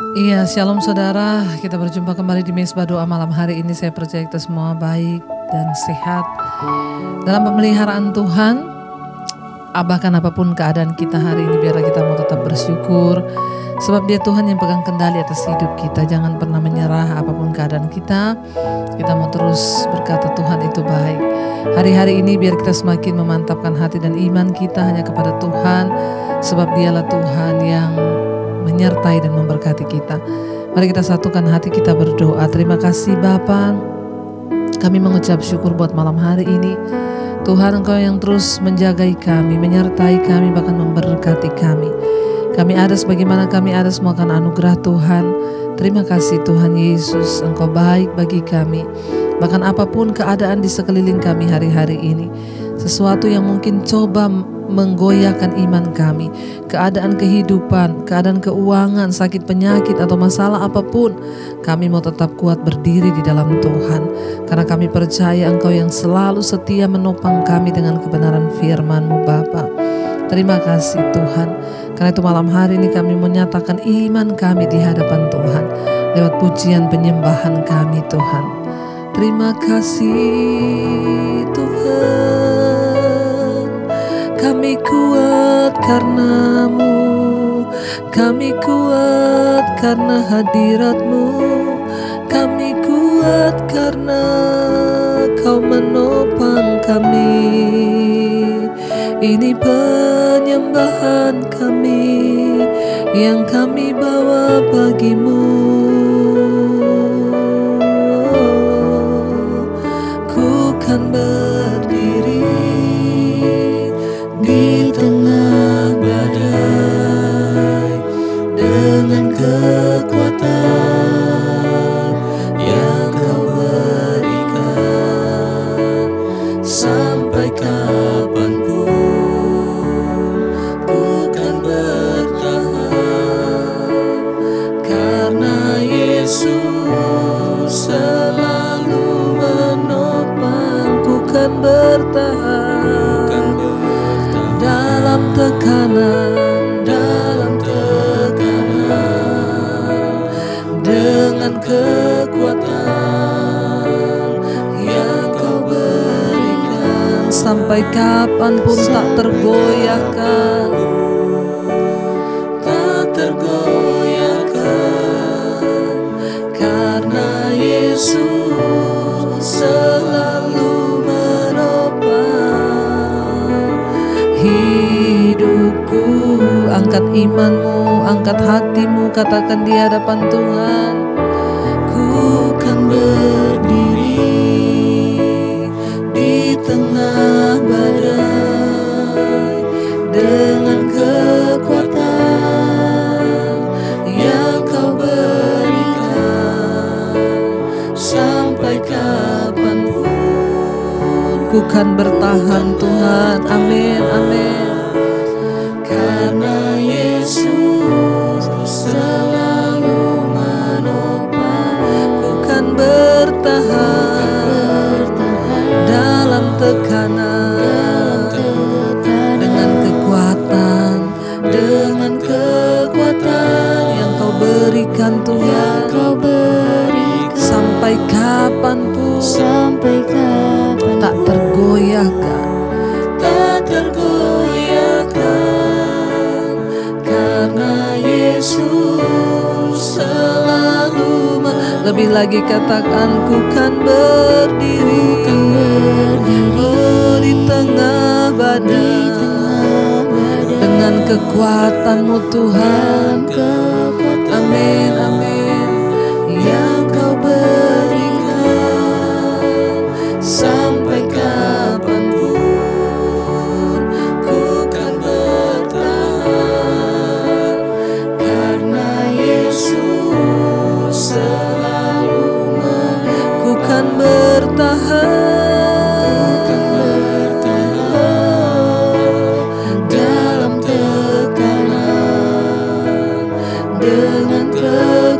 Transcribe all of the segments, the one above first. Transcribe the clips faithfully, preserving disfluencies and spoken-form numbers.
Iya, shalom saudara. Kita berjumpa kembali di Mezbah Doa malam hari ini. Saya percaya kita semua baik dan sehat dalam pemeliharaan Tuhan. Bahkan apapun keadaan kita hari ini, biarlah kita mau tetap bersyukur. Sebab Dia Tuhan yang pegang kendali atas hidup kita. Jangan pernah menyerah apapun keadaan kita. Kita mau terus berkata Tuhan itu baik. Hari-hari ini biar kita semakin memantapkan hati dan iman kita hanya kepada Tuhan. Sebab Dialah Tuhan yang menyertai dan memberkati kita. Mari kita satukan hati kita berdoa. Terima kasih Bapa, kami mengucap syukur buat malam hari ini. Tuhan, Engkau yang terus menjagai kami, menyertai kami, bahkan memberkati kami. Kami ada sebagaimana kami ada semua karena anugerah Tuhan. Terima kasih Tuhan Yesus, Engkau baik bagi kami. Bahkan apapun keadaan di sekeliling kami hari-hari ini, sesuatu yang mungkin coba menggoyahkan iman kami, keadaan kehidupan, keadaan keuangan, sakit penyakit atau masalah apapun, kami mau tetap kuat berdiri di dalam Tuhan. Karena kami percaya Engkau yang selalu setia menopang kami dengan kebenaran firman-Mu Bapa. Terima kasih Tuhan. Karena itu malam hari ini kami menyatakan iman kami di hadapan Tuhan lewat pujian penyembahan kami Tuhan. Terima kasih Tuhan, kami kuat karena-Mu, kami kuat karena hadirat-Mu, kami kuat karena Kau menopang kami. Ini penyembahan kami yang kami bawa bagi-Mu. Ku kan berdiri di tengah badai dengan kekuatan yang Kau berikan. Sampai kapanpun ku kan bertahan, karena Yesus selalu menopang. Ku kan bertahan dalam tekanan, dalam tekanan, dengan kekuatan yang Kau berikan. Sampai kapanpun tak tergoyahkan, tak tergoyahkan, karena Yesus selalu menopang hidupku. Angkat iman-Mu, angkat hatimu, katakan di hadapan Tuhan. Ku kan berdiri di tengah badai dengan kekuatan yang Kau berikan. Sampai kapanpun ku kan bertahan Tuhan. Amin, amin. Karena Yesus selalu menopang. Ku kan bertahan dalam tekanan, dengan kekuatan, dengan kekuatan yang Kau berikan Tuhan. Sampai kapanpun, sampai kapan tak tergoyahkan, tak tergoyahkan, karena Yesus selalu men- lebih lagi katakan, ku kan berdiri, oh, di tengah badai dengan kekuatan-Mu Tuhan. Amin, amin. Yang Kau berikan. Sampai kapanpun ku kan bertahan, karena Yesus selalu menopang. Ku kan bertahan, ku kan bertahan dalam tekanan, dengan kekuatan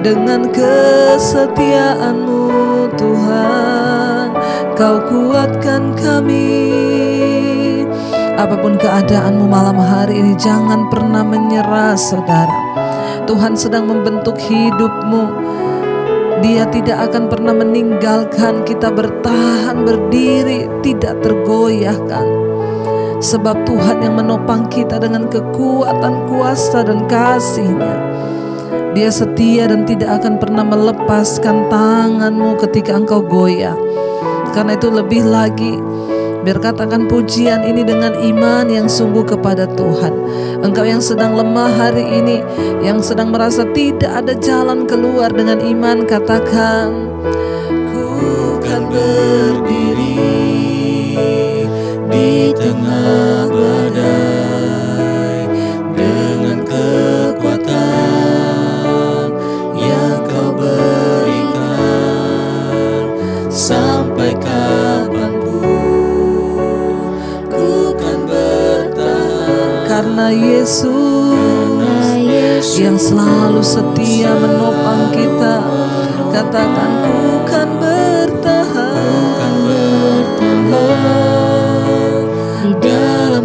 dengan kesetiaan-Mu Tuhan, Kau kuatkan kami. Apapun keadaanmu malam hari ini, jangan pernah menyerah saudara. Tuhan sedang membentuk hidupmu. Dia tidak akan pernah meninggalkan kita bertahan berdiri, tidak tergoyahkan. Sebab Tuhan yang menopang kita dengan kekuatan, kuasa, dan kasih-Nya. Dia setia dan tidak akan pernah melepaskan tanganmu ketika engkau goyah. Karena itu lebih lagi, biar katakan pujian ini dengan iman yang sungguh kepada Tuhan. Engkau yang sedang lemah hari ini, yang sedang merasa tidak ada jalan keluar, dengan iman katakan, ku kan berdiri di tengah badai dengan kekuatan yang Kau berikan. Sampai kapanpun ku kan bertahan, karena Yesus, karena Yesus yang selalu setia menopang kita. Katakan, ku kan bertahan, kan bertahan di dalam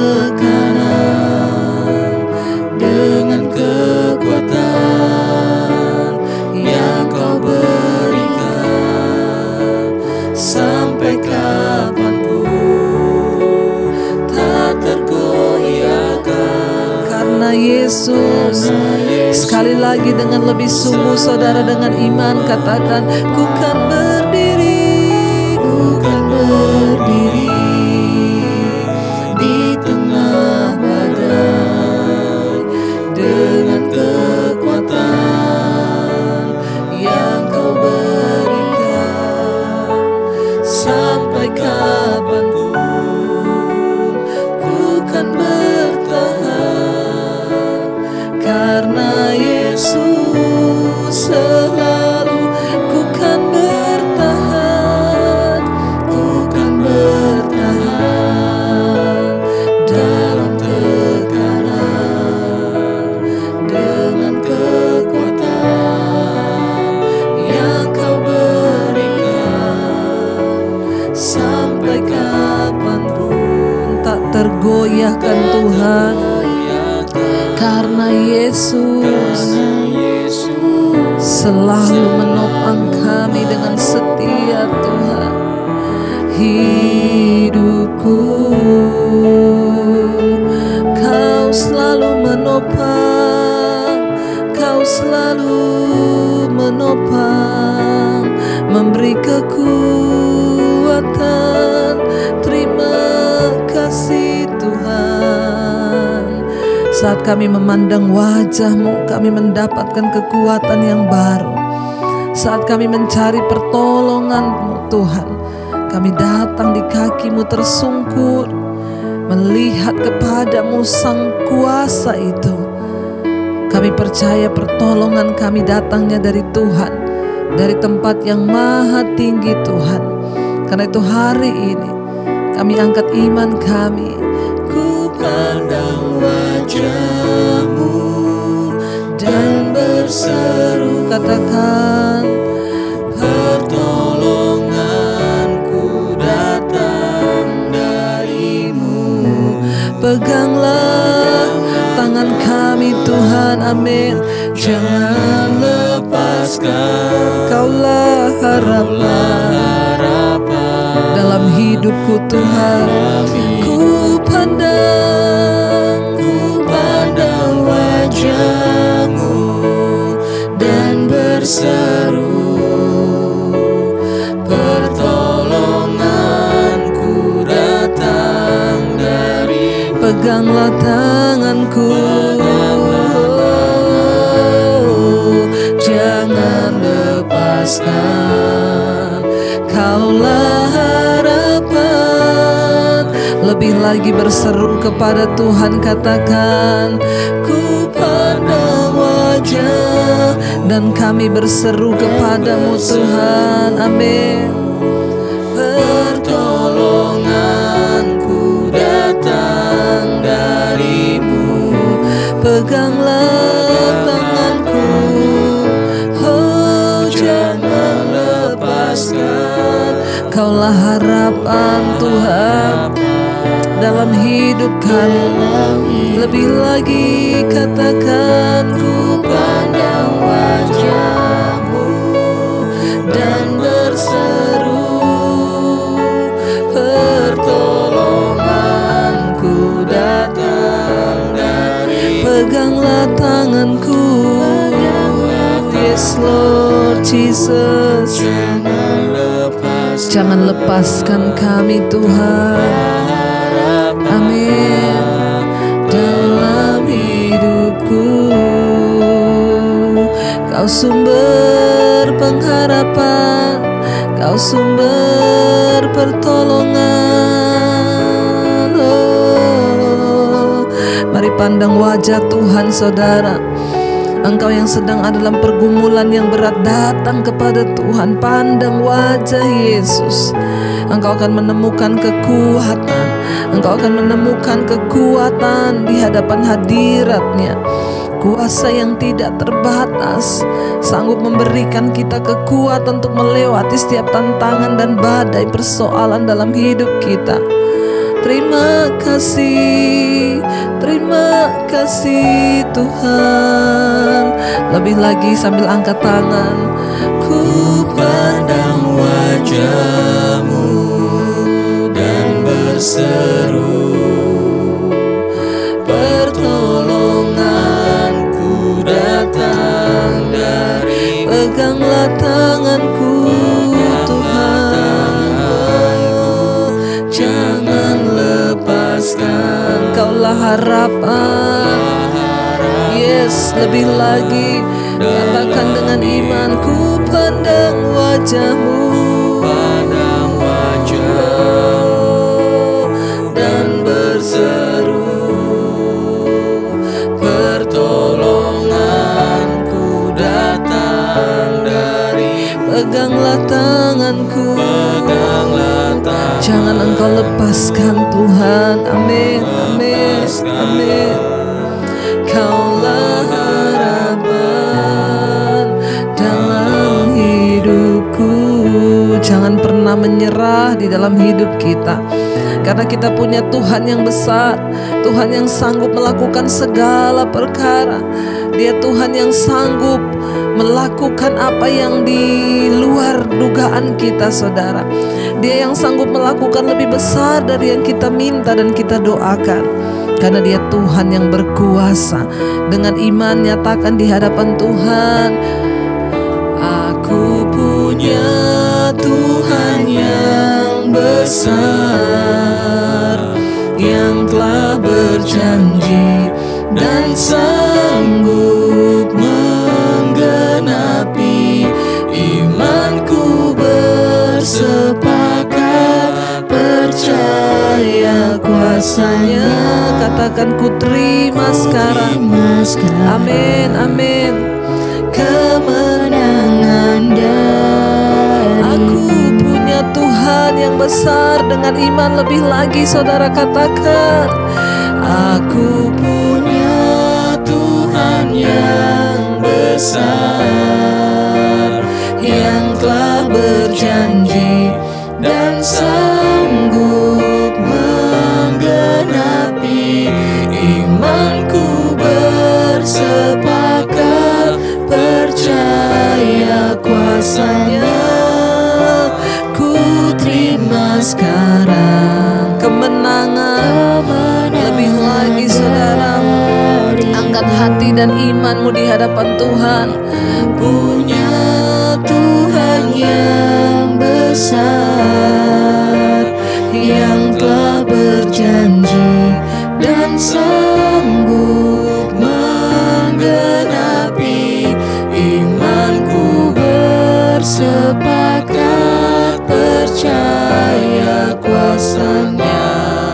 tekanan dengan kekuatan yang Kau berikan. Sampai kapanpun tak tergoyahkan, karena Yesus. Sekali lagi dengan lebih sungguh saudara, dengan iman katakan, ku kan berdiri, ku kan berdiri di tengah badai dengan kekuatan yang Kau berikan. Sampai kapanpun ku kan bertahan, karena Yesus selalu ku kan bertahan, ku kan bertahan dalam tekanan dengan kekuatan yang Kau berikan. Sampai kapanpun tak tergoyahkan Tuhan, karena Yesus selalu menopang kami dengan setia Tuhan. Hidupku Kau selalu menopang, Kau selalu menopang, memberi kekuatan. Terima kasih Tuhan. Saat kami memandang wajah-Mu, kami mendapatkan kekuatan yang baru. Saat kami mencari pertolongan-Mu Tuhan, kami datang di kaki-Mu tersungkur, melihat kepada-Mu Sang Kuasa itu. Kami percaya pertolongan kami datangnya dari Tuhan, dari tempat yang maha tinggi Tuhan. Karena itu hari ini kami angkat iman kami. Ku pandang wajah-Mu dan berseru, katakan, pertolonganku datang dari-Mu. Peganglah tangan kami Tuhan, amin. Jangan lepaskan, Kaulah harapan dalam hidupku Tuhan. Ku pandang, ku pandang wajah-Mu dan berseru, pertolonganku datang dari-Mu. Peganglah tanganku, jangan lepaskan, Kaulah harapan. Lebih lagi berseru kepada Tuhan, katakan, ku pandang wajah dan kami berseru kepada-Mu Tuhan, amin. Pertolonganku datang dari-Mu. Peganglah tanganku, dalam hidup kami. Lebih lagi katakan, ku pandang wajah-Mu dan berseru, pertolonganku datang dari. Peganglah tanganku, yes Lord Jesus. Jangan lepaskan kami Tuhan. Amin. Dalam hidupku, Kau sumber pengharapan, Kau sumber pertolongan. Oh, mari pandang wajah Tuhan saudara. Engkau yang sedang ada dalam pergumulan yang berat, datang kepada Tuhan, pandang wajah Yesus. Engkau akan menemukan kekuatan, engkau akan menemukan kekuatan di hadapan hadirat-Nya. Kuasa yang tidak terbatas, sanggup memberikan kita kekuatan untuk melewati setiap tantangan dan badai persoalan dalam hidup kita. Terima kasih, terima kasih Tuhan. Lebih lagi sambil angkat tangan, ku pandang wajah-Mu dan berseru, pertolonganku datang dari. Peganglah tanganku Tuhan, jangan lepaskan. Kaulah harapan. Yes, lebih lagi katakan dengan iman, ku pandang wajah-Mu dan berseru, pertolonganku datang dari. Peganglah tanganku, jangan Engkau lepaskan Tuhan. Amin, amin, amin. Kaulah harapan dalam hidupku. Jangan pernah menyerah di dalam hidup kita, karena kita punya Tuhan yang besar, Tuhan yang sanggup melakukan segala perkara. Dia Tuhan yang sanggup melakukan apa yang di luar dugaan kita, saudara. Dia yang sanggup melakukan lebih besar dari yang kita minta dan kita doakan, karena Dia Tuhan yang berkuasa. Dengan iman nyatakan di hadapan Tuhan, aku punya Tuhan yang besar, yang telah berjanji dan sanggup menggenapi. Imanku bersepakat percaya kuasa-Nya. Katakan, ku terima sekarang. Amin, amin. Kemenangan dari. Aku punya Tuhan yang besar. Dengan iman lebih lagi saudara katakan, aku punya Tuhan yang besar, yang telah berjanji dan sanggup menggenapi. Imanku bersepakat percaya kuasa-Nya. Ku terima sekarang kemenangan. Lebih lagi saudara, angkat hati dan imanmu di hadapan Tuhan. Punya Tuhan yang besar, yang telah berjanji dan sanggup menggenapi. Imanku bersepakat percaya kuasa-Nya.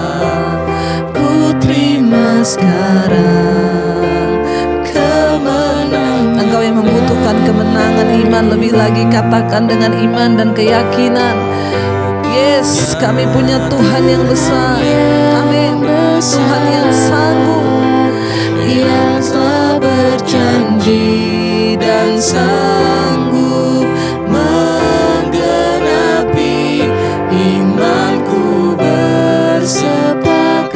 Ku terima sekarang kemenangan. Engkau yang membutuhkan kemenangan iman, lebih lagi katakan dengan iman dan keyakinan, yes, kami punya Tuhan yang besar. Amin. Tuhan yang sanggup, yang telah berjanji dan sanggup menggenapi. Imanku bersepakat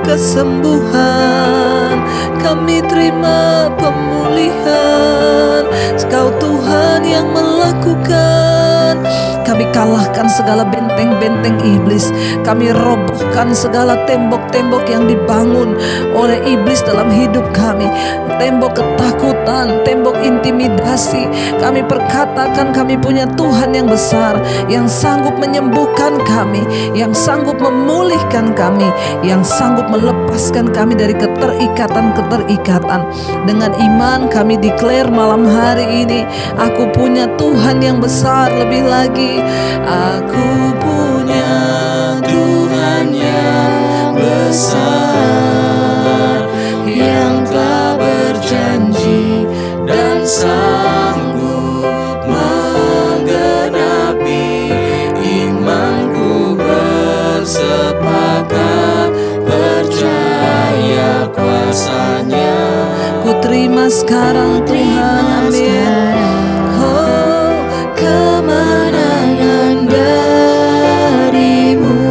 kesembuhan, kami terima pemulihan. Engkau Tuhan yang melakukan. Kami kalahkan segala benteng-benteng iblis. Kami robohkan segala tembok-tembok yang dibangun oleh iblis dalam hidup kami. Tembok ketakutan, tembok intimidasi. Kami perkatakan kami punya Tuhan yang besar, yang sanggup menyembuhkan kami, yang sanggup memulihkan kami, yang sanggup melepaskan kami dari keterikatan-keterikatan. Dengan iman kami declare malam hari ini, aku punya Tuhan yang besar. Lebih lagi, aku punya Tuhan yang besar, yang telah berjanji dan sanggup menggenapi. Imanku bersepakat percaya kuasa-Nya. Ku terima sekarang Tuhan, amin. Oh, kemenangan dari-Mu.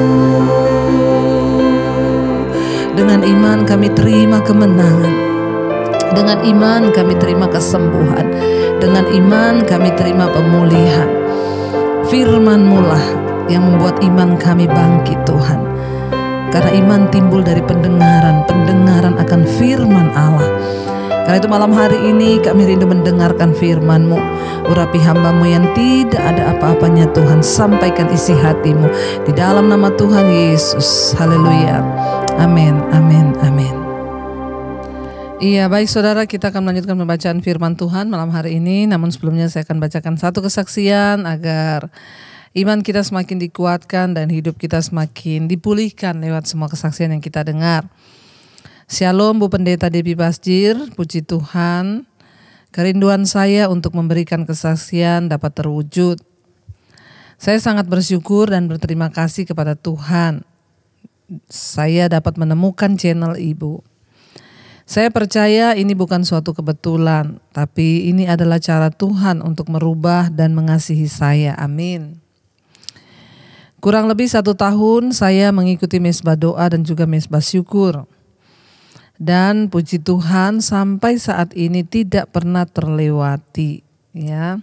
Dengan iman kami terima kemenangan. Dengan iman kami terima kesembuhan. Dengan iman kami terima pemulihan. Firman-Mu lah yang membuat iman kami bangkit, Tuhan. Karena iman timbul dari pendengaran, pendengaran akan firman Allah. Karena itu malam hari ini kami rindu mendengarkan firman-Mu. Urapi hamba-Mu yang tidak ada apa-apanya, Tuhan. Sampaikan isi hati-Mu di dalam nama Tuhan Yesus. Haleluya. Amin, amin, amin. Iya, baik saudara, kita akan melanjutkan pembacaan firman Tuhan malam hari ini. Namun sebelumnya saya akan bacakan satu kesaksian agar iman kita semakin dikuatkan dan hidup kita semakin dipulihkan lewat semua kesaksian yang kita dengar. Shalom Bu Pendeta Debbie Basjir, puji Tuhan. Kerinduan saya untuk memberikan kesaksian dapat terwujud. Saya sangat bersyukur dan berterima kasih kepada Tuhan. Saya dapat menemukan channel Ibu. Saya percaya ini bukan suatu kebetulan, tapi ini adalah cara Tuhan untuk merubah dan mengasihi saya. Amin. Kurang lebih satu tahun saya mengikuti mesbah doa dan juga mesbah syukur. Dan puji Tuhan sampai saat ini tidak pernah terlewati, ya.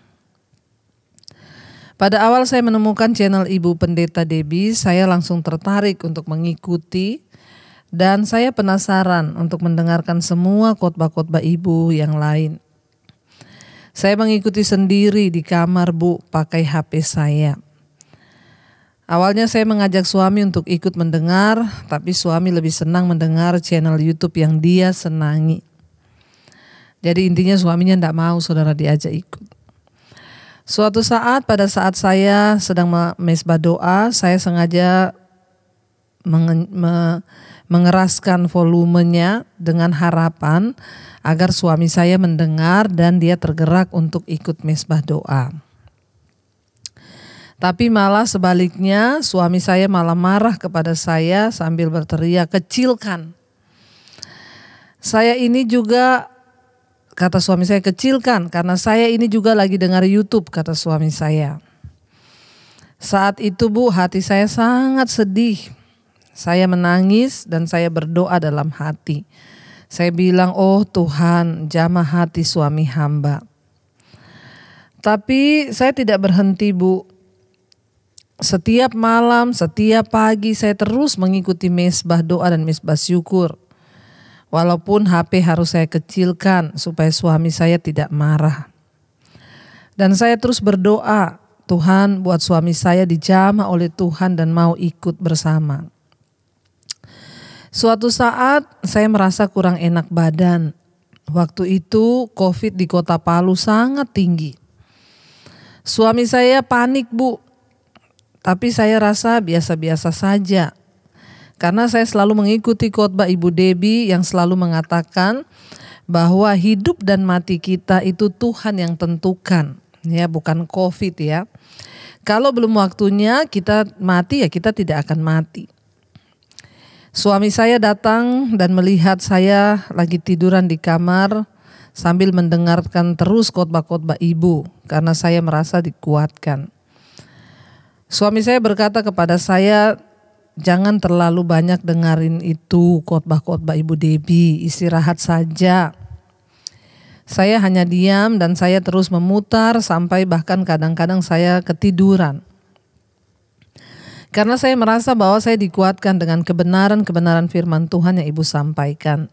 Pada awal saya menemukan channel Ibu Pendeta Debbie, saya langsung tertarik untuk mengikuti dan saya penasaran untuk mendengarkan semua khotbah-khotbah Ibu yang lain. Saya mengikuti sendiri di kamar, Bu, pakai H P saya. Awalnya saya mengajak suami untuk ikut mendengar, tapi suami lebih senang mendengar channel YouTube yang dia senangi. Jadi intinya suaminya tidak mau saudara diajak ikut. Suatu saat pada saat saya sedang mesbah doa, saya sengaja menge- me- mengeraskan volumenya dengan harapan agar suami saya mendengar dan dia tergerak untuk ikut mesbah doa. Tapi malah sebaliknya, suami saya malah marah kepada saya sambil berteriak, kecilkan. Saya ini juga, kata suami saya, kecilkan karena saya ini juga lagi dengar YouTube, kata suami saya. Saat itu Bu, hati saya sangat sedih. Saya menangis dan saya berdoa dalam hati. Saya bilang, oh Tuhan, jamah hati suami hamba. Tapi saya tidak berhenti, Bu. Setiap malam, setiap pagi saya terus mengikuti mesbah doa dan mesbah syukur. Walaupun H P harus saya kecilkan supaya suami saya tidak marah. Dan saya terus berdoa, Tuhan buat suami saya dijamah oleh Tuhan dan mau ikut bersama. Suatu saat saya merasa kurang enak badan. Waktu itu COVID di Kota Palu sangat tinggi. Suami saya panik, Bu. Tapi saya rasa biasa-biasa saja. Karena saya selalu mengikuti khotbah Ibu Debbie yang selalu mengatakan bahwa hidup dan mati kita itu Tuhan yang tentukan, ya, bukan COVID ya. Kalau belum waktunya kita mati, ya kita tidak akan mati. Suami saya datang dan melihat saya lagi tiduran di kamar sambil mendengarkan terus khotbah-khotbah Ibu karena saya merasa dikuatkan. Suami saya berkata kepada saya, jangan terlalu banyak dengerin itu khotbah-khotbah Ibu Debbie, istirahat saja. Saya hanya diam dan saya terus memutar sampai bahkan kadang-kadang saya ketiduran. Karena saya merasa bahwa saya dikuatkan dengan kebenaran-kebenaran firman Tuhan yang Ibu sampaikan.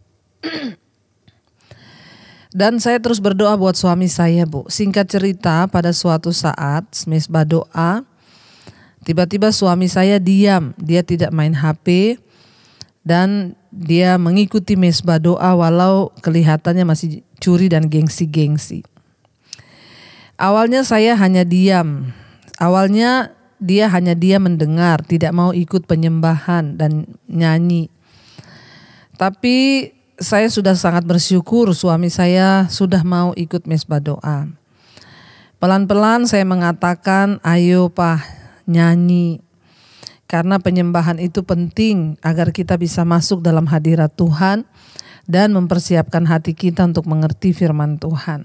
Dan saya terus berdoa buat suami saya, Bu. Singkat cerita, pada suatu saat mesbah doa, tiba-tiba suami saya diam. Dia tidak main H P dan dia mengikuti mesbah doa walau kelihatannya masih curi dan gengsi-gengsi. Awalnya saya hanya diam. Awalnya dia hanya diam mendengar, tidak mau ikut penyembahan dan nyanyi. Tapi saya sudah sangat bersyukur suami saya sudah mau ikut mesbah doa. Pelan-pelan saya mengatakan, ayo Pak nyanyi. Karena penyembahan itu penting agar kita bisa masuk dalam hadirat Tuhan dan mempersiapkan hati kita untuk mengerti firman Tuhan.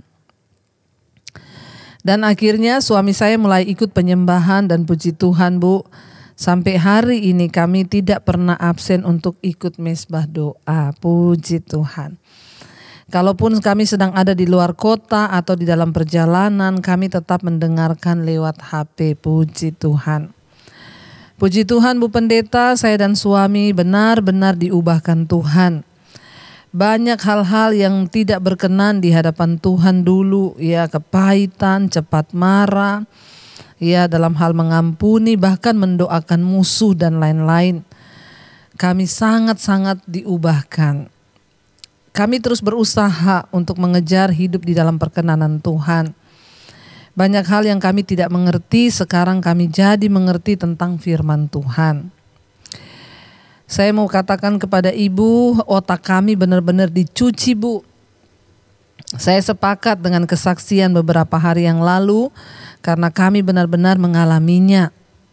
Dan akhirnya suami saya mulai ikut penyembahan dan puji Tuhan, Bu. Sampai hari ini kami tidak pernah absen untuk ikut mesbah doa. Puji Tuhan. Kalaupun kami sedang ada di luar kota atau di dalam perjalanan, kami tetap mendengarkan lewat H P. Puji Tuhan. Puji Tuhan, Bu Pendeta, saya dan suami benar-benar diubahkan Tuhan. Banyak hal-hal yang tidak berkenan di hadapan Tuhan dulu, ya, kepahitan, cepat marah, ya, dalam hal mengampuni, bahkan mendoakan musuh dan lain-lain. Kami sangat-sangat diubahkan. Kami terus berusaha untuk mengejar hidup di dalam perkenanan Tuhan. Banyak hal yang kami tidak mengerti, sekarang kami jadi mengerti tentang firman Tuhan. Saya mau katakan kepada Ibu, otak kami benar-benar dicuci, Bu. Saya sepakat dengan kesaksian beberapa hari yang lalu karena kami benar-benar mengalaminya.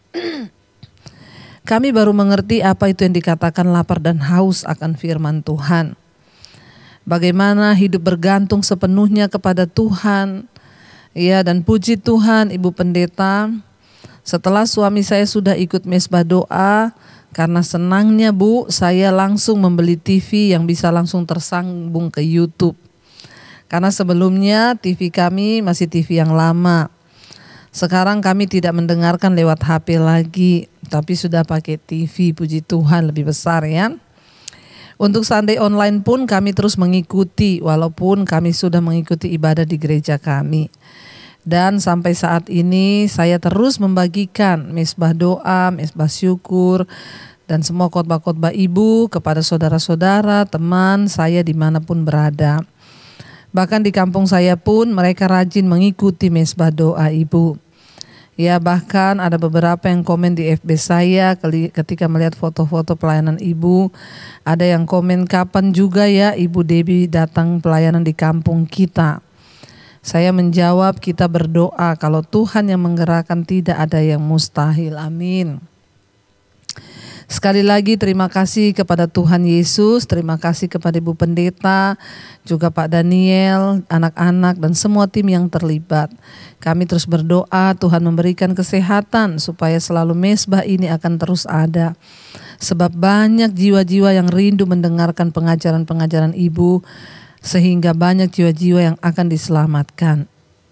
Kami baru mengerti apa itu yang dikatakan lapar dan haus akan firman Tuhan. Bagaimana hidup bergantung sepenuhnya kepada Tuhan. Ya, dan puji Tuhan, Ibu Pendeta, setelah suami saya sudah ikut mesbah doa, karena senangnya, Bu, saya langsung membeli T V yang bisa langsung tersambung ke YouTube. Karena sebelumnya T V kami masih T V yang lama. Sekarang kami tidak mendengarkan lewat H P lagi, tapi sudah pakai T V, puji Tuhan, lebih besar ya. Untuk Sunday online pun kami terus mengikuti, walaupun kami sudah mengikuti ibadah di gereja kami. Dan sampai saat ini saya terus membagikan mesbah doa, mesbah syukur, dan semua khotbah-khotbah Ibu kepada saudara-saudara, teman saya dimanapun berada. Bahkan di kampung saya pun mereka rajin mengikuti mesbah doa Ibu. Ya, bahkan ada beberapa yang komen di F B saya ketika melihat foto-foto pelayanan Ibu. Ada yang komen, kapan juga ya Ibu Debbie datang pelayanan di kampung kita. Saya menjawab, kita berdoa, kalau Tuhan yang menggerakkan tidak ada yang mustahil. Amin. Sekali lagi terima kasih kepada Tuhan Yesus, terima kasih kepada Ibu Pendeta, juga Pak Daniel, anak-anak dan semua tim yang terlibat. Kami terus berdoa Tuhan memberikan kesehatan supaya selalu mesbah ini akan terus ada. Sebab banyak jiwa-jiwa yang rindu mendengarkan pengajaran-pengajaran Ibu, sehingga banyak jiwa-jiwa yang akan diselamatkan.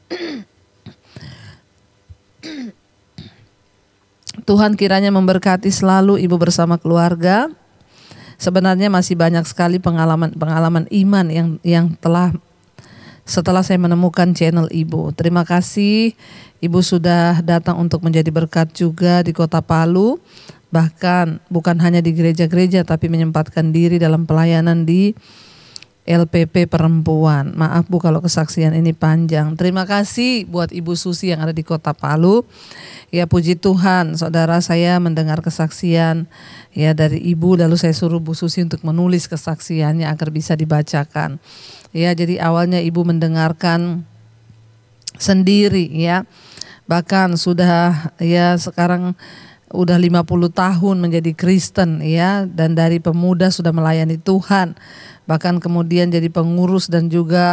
Tuhan kiranya memberkati selalu Ibu bersama keluarga. Sebenarnya masih banyak sekali pengalaman-pengalaman iman yang yang telah setelah saya menemukan channel Ibu. Terima kasih Ibu sudah datang untuk menjadi berkat juga di Kota Palu. Bahkan bukan hanya di gereja-gereja tapi menyempatkan diri dalam pelayanan di L P P Perempuan. Maaf Bu kalau kesaksian ini panjang. Terima kasih buat Ibu Susi yang ada di Kota Palu. Ya, puji Tuhan, saudara, saya mendengar kesaksian ya dari Ibu, lalu saya suruh Bu Susi untuk menulis kesaksiannya agar bisa dibacakan. Ya, jadi awalnya Ibu mendengarkan sendiri ya. Bahkan sudah ya sekarang udah lima puluh tahun menjadi Kristen ya, dan dari pemuda sudah melayani Tuhan. Bahkan kemudian jadi pengurus dan juga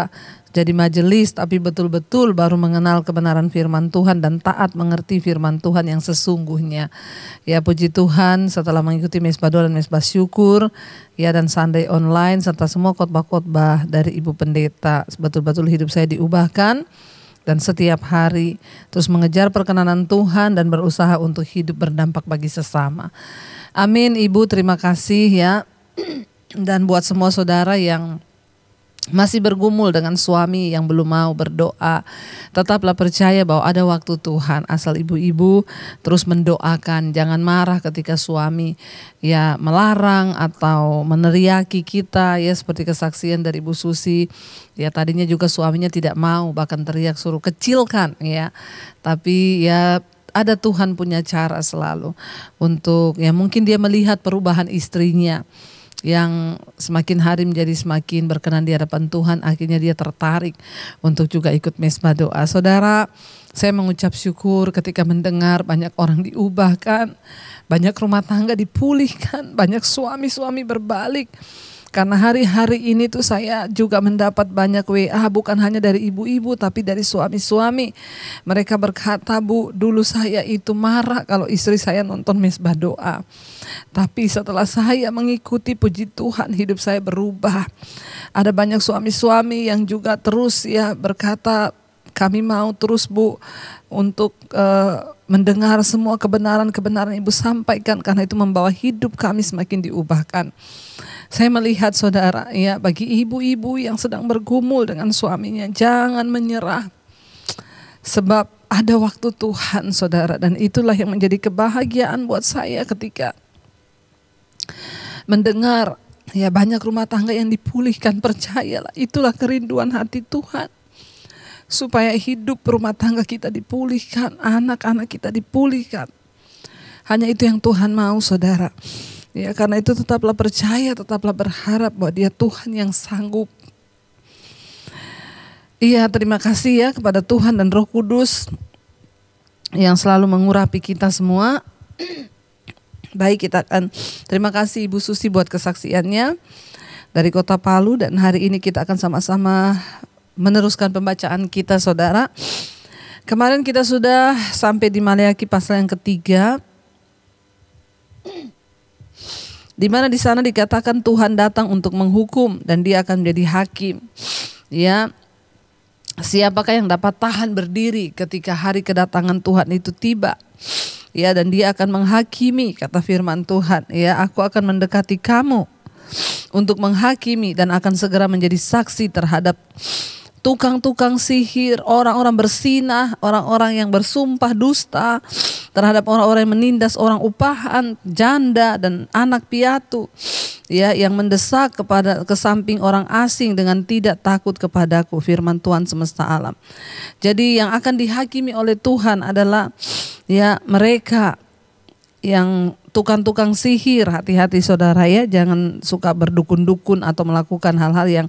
jadi majelis, tapi betul-betul baru mengenal kebenaran firman Tuhan dan taat mengerti firman Tuhan yang sesungguhnya. Ya, puji Tuhan, setelah mengikuti Mesbah Doa dan Mesbah Syukur, ya, dan Sunday online serta semua khotbah-khotbah dari Ibu Pendeta, betul-betul hidup saya diubahkan dan setiap hari terus mengejar perkenanan Tuhan dan berusaha untuk hidup berdampak bagi sesama. Amin. Ibu, terima kasih ya. Dan buat semua saudara yang masih bergumul dengan suami yang belum mau berdoa, tetaplah percaya bahwa ada waktu Tuhan. Asal ibu-ibu terus mendoakan, jangan marah ketika suami ya melarang atau meneriaki kita, ya seperti kesaksian dari Ibu Susi. Ya, tadinya juga suaminya tidak mau, bahkan teriak suruh kecilkan ya. Tapi ya ada Tuhan punya cara selalu untuk, ya mungkin dia melihat perubahan istrinya yang semakin hari menjadi semakin berkenan di hadapan Tuhan, akhirnya dia tertarik untuk juga ikut Mesbah Doa. Saudara, saya mengucap syukur ketika mendengar banyak orang diubahkan, banyak rumah tangga dipulihkan, banyak suami-suami berbalik. Karena hari-hari ini tuh saya juga mendapat banyak W A, bukan hanya dari ibu-ibu tapi dari suami-suami. Mereka berkata, Bu, dulu saya itu marah kalau istri saya nonton Mesbah Doa. Tapi setelah saya mengikuti, puji Tuhan, hidup saya berubah. Ada banyak suami-suami yang juga terus ya berkata, kami mau terus, Bu, untuk uh, mendengar semua kebenaran-kebenaran Ibu sampaikan, karena itu membawa hidup kami semakin diubahkan. Saya melihat saudara, ya, bagi ibu-ibu yang sedang bergumul dengan suaminya, jangan menyerah. Sebab ada waktu Tuhan, saudara, dan itulah yang menjadi kebahagiaan buat saya ketika mendengar ya banyak rumah tangga yang dipulihkan. Percayalah, itulah kerinduan hati Tuhan. Supaya hidup rumah tangga kita dipulihkan, anak-anak kita dipulihkan. Hanya itu yang Tuhan mau, saudara. Ya, karena itu tetaplah percaya, tetaplah berharap bahwa Dia Tuhan yang sanggup. Iya, terima kasih ya kepada Tuhan dan Roh Kudus yang selalu mengurapi kita semua. Baik, kita akan terima kasih Ibu Susi buat kesaksiannya dari Kota Palu, dan hari ini kita akan sama-sama meneruskan pembacaan kita, saudara. Kemarin kita sudah sampai di Maleakhi pasal yang ketiga, di mana di sana dikatakan Tuhan datang untuk menghukum dan Dia akan menjadi hakim. Ya, siapakah yang dapat tahan berdiri ketika hari kedatangan Tuhan itu tiba? Ya, dan Dia akan menghakimi, kata firman Tuhan. Ya, aku akan mendekati kamu untuk menghakimi dan akan segera menjadi saksi terhadap tukang-tukang sihir, orang-orang bersinah, orang-orang yang bersumpah dusta, terhadap orang-orang yang menindas orang upahan, janda dan anak piatu, ya, yang mendesak kepada ke samping orang asing dengan tidak takut kepadaku, firman Tuhan semesta alam. Jadi yang akan dihakimi oleh Tuhan adalah ya mereka yang tukang-tukang sihir. Hati-hati saudara ya, jangan suka berdukun-dukun atau melakukan hal-hal yang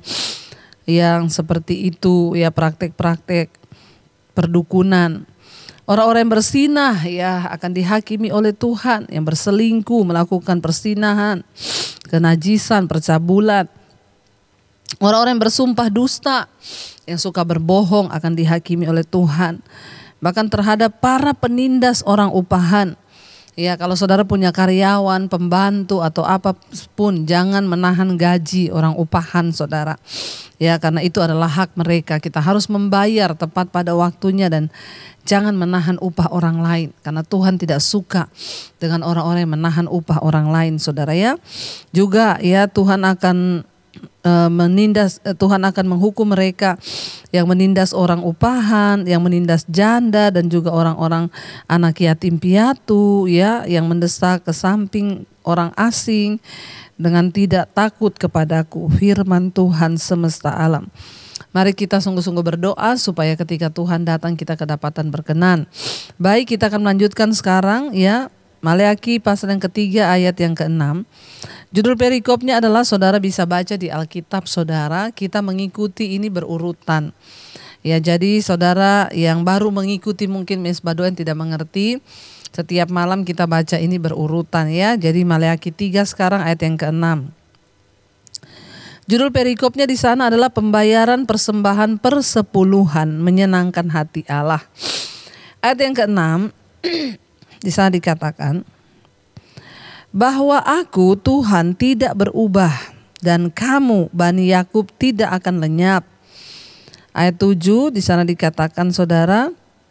yang seperti itu ya, praktek-praktek perdukunan. Orang-orang yang bersinah ya akan dihakimi oleh Tuhan, yang berselingkuh, melakukan persinahan, kenajisan, percabulan. Orang-orang yang bersumpah dusta, yang suka berbohong akan dihakimi oleh Tuhan. Bahkan terhadap para penindas orang upahan. Ya, kalau saudara punya karyawan, pembantu atau apapun, jangan menahan gaji orang upahan, saudara. Ya, karena itu adalah hak mereka. Kita harus membayar tepat pada waktunya dan jangan menahan upah orang lain. Karena Tuhan tidak suka dengan orang-orang yang menahan upah orang lain, saudara ya. Juga ya Tuhan akan uh, menindas, uh, Tuhan akan menghukum mereka yang menindas orang upahan, yang menindas janda dan juga orang-orang anak yatim piatu ya, yang mendesak ke samping orang asing dengan tidak takut kepadaku, firman Tuhan semesta alam. Mari kita sungguh-sungguh berdoa supaya ketika Tuhan datang kita kedapatan berkenan. Baik, kita akan melanjutkan sekarang ya, Maleakhi pasal yang ketiga ayat yang keenam. Judul perikopnya adalah, saudara bisa baca di Alkitab saudara, kita mengikuti ini berurutan. Ya, jadi saudara yang baru mengikuti mungkin Mesbah Doa yang tidak mengerti, setiap malam kita baca ini berurutan ya. Jadi Maleakhi tiga sekarang ayat yang keenam. Judul perikopnya di sana adalah pembayaran persembahan persepuluhan menyenangkan hati Allah. Ayat yang keenam di sana dikatakan bahwa aku Tuhan tidak berubah dan kamu Bani Yakub tidak akan lenyap. Ayat tujuh di sana dikatakan saudara,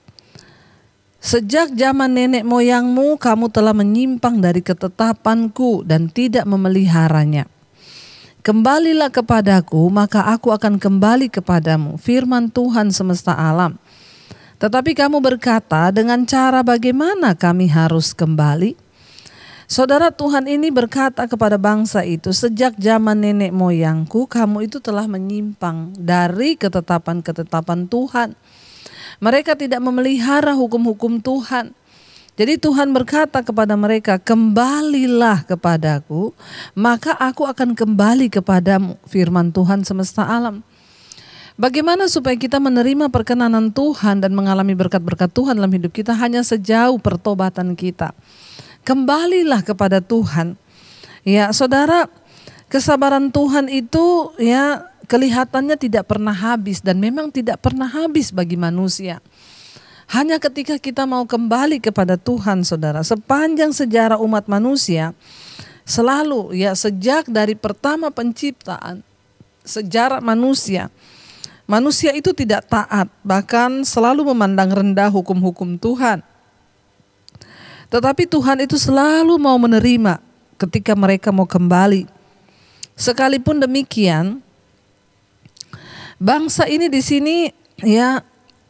sejak zaman nenek moyangmu kamu telah menyimpang dari ketetapanku dan tidak memeliharanya. Kembalilah kepadaku, maka aku akan kembali kepadamu, firman Tuhan semesta alam. Tetapi kamu berkata, dengan cara bagaimana kami harus kembali? Saudara, Tuhan ini berkata kepada bangsa itu, sejak zaman nenek moyangku, kamu itu telah menyimpang dari ketetapan-ketetapan Tuhan. Mereka tidak memelihara hukum-hukum Tuhan. Jadi Tuhan berkata kepada mereka, kembalilah kepadaku, maka aku akan kembali kepadamu, firman Tuhan semesta alam. Bagaimana supaya kita menerima perkenanan Tuhan dan mengalami berkat-berkat Tuhan dalam hidup kita hanya sejauh pertobatan kita. Kembalilah kepada Tuhan. Ya, saudara, kesabaran Tuhan itu ya kelihatannya tidak pernah habis dan memang tidak pernah habis bagi manusia. Hanya ketika kita mau kembali kepada Tuhan, saudara, sepanjang sejarah umat manusia, selalu ya sejak dari pertama penciptaan, sejarah manusia, manusia itu tidak taat, bahkan selalu memandang rendah hukum-hukum Tuhan. Tetapi Tuhan itu selalu mau menerima ketika mereka mau kembali. Sekalipun demikian, bangsa ini di sini ya,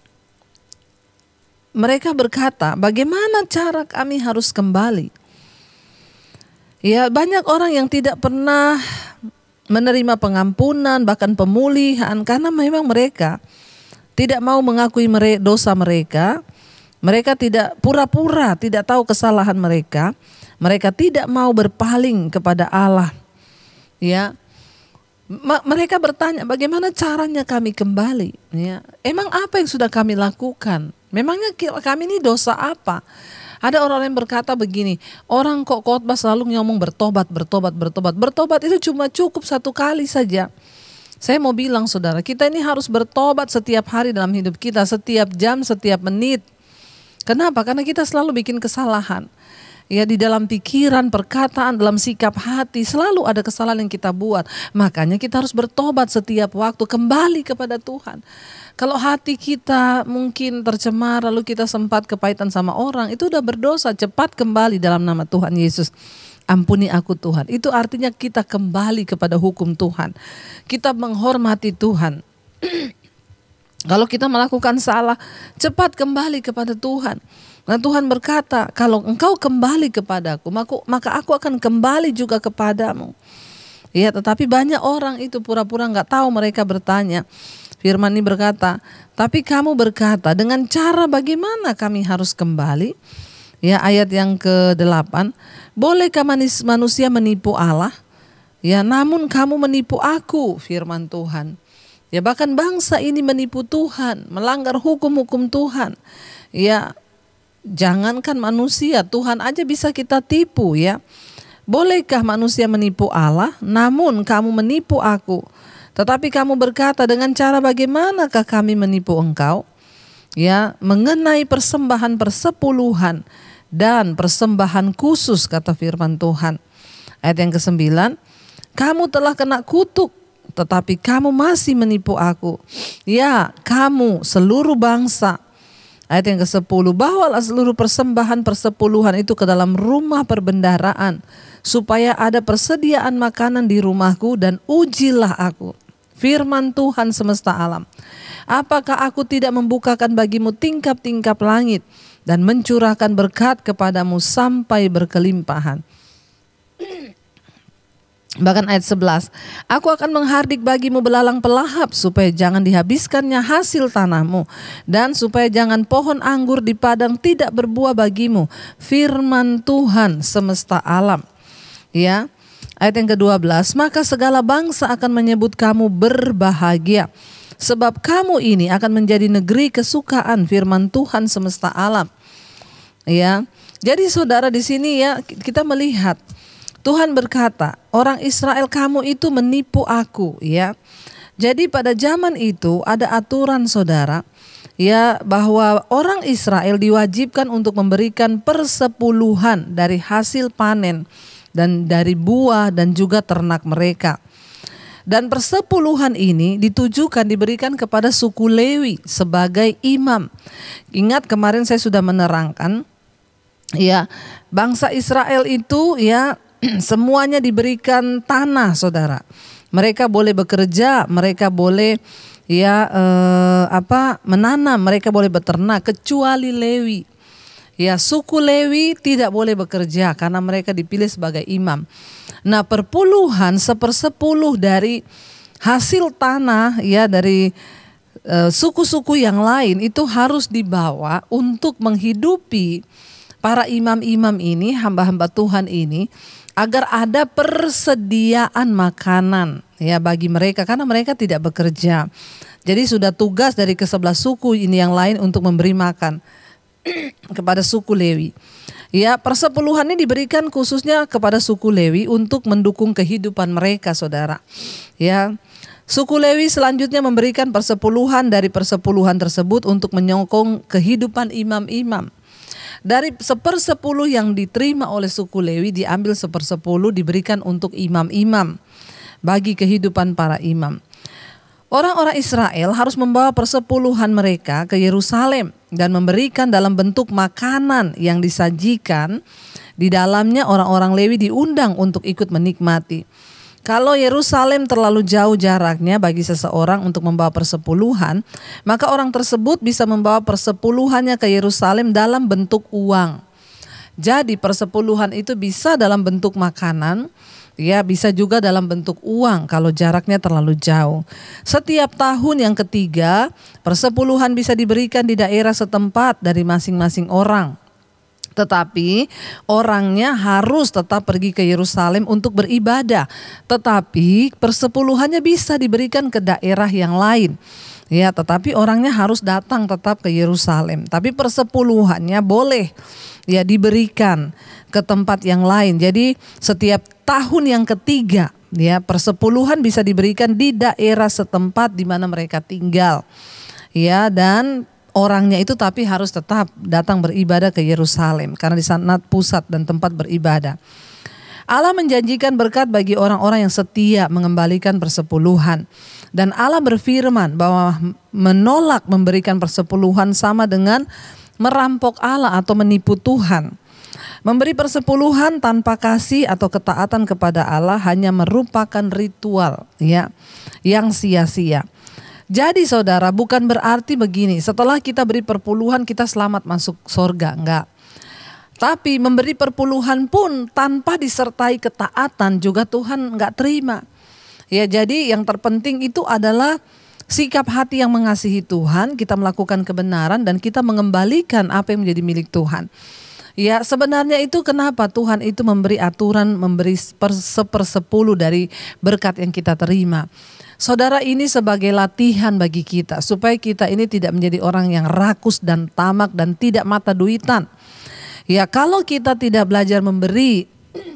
mereka berkata, bagaimana cara kami harus kembali? Ya, banyak orang yang tidak pernah menerima pengampunan, bahkan pemulihan, karena memang mereka tidak mau mengakui dosa mereka. Mereka tidak pura-pura, tidak tahu kesalahan mereka. Mereka tidak mau berpaling kepada Allah. Ya, mereka bertanya, bagaimana caranya kami kembali? Ya, emang apa yang sudah kami lakukan? Memangnya kami ini dosa apa? Ada orang yang berkata begini, orang kok khotbah selalu ngomong bertobat, bertobat, bertobat. Bertobat itu cuma cukup satu kali saja. Saya mau bilang saudara, kita ini harus bertobat setiap hari dalam hidup kita, setiap jam, setiap menit. Kenapa? Karena kita selalu bikin kesalahan. Ya, di dalam pikiran, perkataan, dalam sikap hati selalu ada kesalahan yang kita buat. Makanya kita harus bertobat setiap waktu, kembali kepada Tuhan. Kalau hati kita mungkin tercemar, lalu kita sempat kepahitan sama orang, itu udah berdosa, cepat kembali dalam nama Tuhan Yesus. Ampuni aku Tuhan. Itu artinya kita kembali kepada hukum Tuhan. Kita menghormati Tuhan. Kalau kita melakukan salah, cepat kembali kepada Tuhan. Nah, Tuhan berkata, kalau engkau kembali kepadaku, maka aku akan kembali juga kepadamu. Ya, tetapi banyak orang itu pura-pura nggak tahu, mereka bertanya. Firman ini berkata, tapi kamu berkata, dengan cara bagaimana kami harus kembali? Ya, ayat yang kedelapan, bolehkah manusia menipu Allah? Ya, namun kamu menipu aku, firman Tuhan. Ya, bahkan bangsa ini menipu Tuhan, melanggar hukum-hukum Tuhan. Ya, jangankan manusia, Tuhan aja bisa kita tipu ya. Bolehkah manusia menipu Allah? Namun kamu menipu aku. Tetapi kamu berkata, dengan cara bagaimanakah kami menipu engkau? Ya, mengenai persembahan persepuluhan dan persembahan khusus, kata firman Tuhan. Ayat yang kesembilan, kamu telah kena kutuk, tetapi kamu masih menipu aku. Ya, kamu seluruh bangsa. Ayat yang kesepuluh, bawalah seluruh persembahan persepuluhan itu ke dalam rumah perbendaharaan, supaya ada persediaan makanan di rumahku, dan ujilah aku. Firman Tuhan semesta alam, apakah aku tidak membukakan bagimu tingkap-tingkap langit dan mencurahkan berkat kepadamu sampai berkelimpahan. Bahkan ayat sebelas, aku akan menghardik bagimu belalang pelahap supaya jangan dihabiskannya hasil tanahmu, dan supaya jangan pohon anggur di padang tidak berbuah bagimu. Firman Tuhan semesta alam. Ya, ayat yang kedua belas, maka segala bangsa akan menyebut kamu berbahagia, sebab kamu ini akan menjadi negeri kesukaan, firman Tuhan semesta alam. Ya, jadi saudara di sini ya kita melihat Tuhan berkata, orang Israel kamu itu menipu aku, ya. Jadi pada zaman itu ada aturan saudara, ya, bahwa orang Israel diwajibkan untuk memberikan persepuluhan dari hasil panen dan dari buah dan juga ternak mereka. Dan persepuluhan ini ditujukan diberikan kepada suku Lewi sebagai imam. Ingat kemarin saya sudah menerangkan, ya, bangsa Israel itu, ya, semuanya diberikan tanah, saudara. Mereka boleh bekerja, mereka boleh, ya, eh, apa menanam, mereka boleh beternak, kecuali Lewi. Ya, suku Lewi tidak boleh bekerja karena mereka dipilih sebagai imam. Nah, perpuluhan sepersepuluh dari hasil tanah, ya, dari eh, suku-suku yang lain itu harus dibawa untuk menghidupi para imam-imam ini, hamba-hamba Tuhan ini, agar ada persediaan makanan, ya, bagi mereka karena mereka tidak bekerja. Jadi sudah tugas dari kesebelas suku ini yang lain untuk memberi makan kepada suku Lewi. Ya, persepuluhan ini diberikan khususnya kepada suku Lewi untuk mendukung kehidupan mereka, saudara. Ya, suku Lewi selanjutnya memberikan persepuluhan dari persepuluhan tersebut untuk menyokong kehidupan imam-imam. Dari sepersepuluh yang diterima oleh suku Lewi diambil sepersepuluh diberikan untuk imam-imam bagi kehidupan para imam. Orang-orang Israel harus membawa persepuluhan mereka ke Yerusalem dan memberikan dalam bentuk makanan yang disajikan. Di dalamnya orang-orang Lewi diundang untuk ikut menikmati. Kalau Yerusalem terlalu jauh jaraknya bagi seseorang untuk membawa persepuluhan, maka orang tersebut bisa membawa persepuluhannya ke Yerusalem dalam bentuk uang. Jadi persepuluhan itu bisa dalam bentuk makanan, ya, bisa juga dalam bentuk uang kalau jaraknya terlalu jauh. Setiap tahun yang ketiga, persepuluhan bisa diberikan di daerah setempat dari masing-masing orang. Tetapi orangnya harus tetap pergi ke Yerusalem untuk beribadah. Tetapi persepuluhannya bisa diberikan ke daerah yang lain. Ya, tetapi orangnya harus datang tetap ke Yerusalem. Tapi persepuluhannya boleh, ya, diberikan ke tempat yang lain. Jadi setiap tahun yang ketiga, ya, persepuluhan bisa diberikan di daerah setempat di mana mereka tinggal. Ya, dan orangnya itu tapi harus tetap datang beribadah ke Yerusalem karena di sana pusat dan tempat beribadah. Allah menjanjikan berkat bagi orang-orang yang setia mengembalikan persepuluhan. Dan Allah berfirman bahwa menolak memberikan persepuluhan sama dengan merampok Allah atau menipu Tuhan. Memberi persepuluhan tanpa kasih atau ketaatan kepada Allah hanya merupakan ritual, ya, yang sia-sia. Jadi saudara, bukan berarti begini, setelah kita beri perpuluhan kita selamat masuk surga, enggak. Tapi memberi perpuluhan pun tanpa disertai ketaatan juga Tuhan enggak terima. Ya, jadi yang terpenting itu adalah sikap hati yang mengasihi Tuhan, kita melakukan kebenaran dan kita mengembalikan apa yang menjadi milik Tuhan. Ya, sebenarnya itu kenapa Tuhan itu memberi aturan, memberi sepersepuluh dari berkat yang kita terima. Saudara, ini sebagai latihan bagi kita supaya kita ini tidak menjadi orang yang rakus dan tamak dan tidak mata duitan. Ya, kalau kita tidak belajar memberi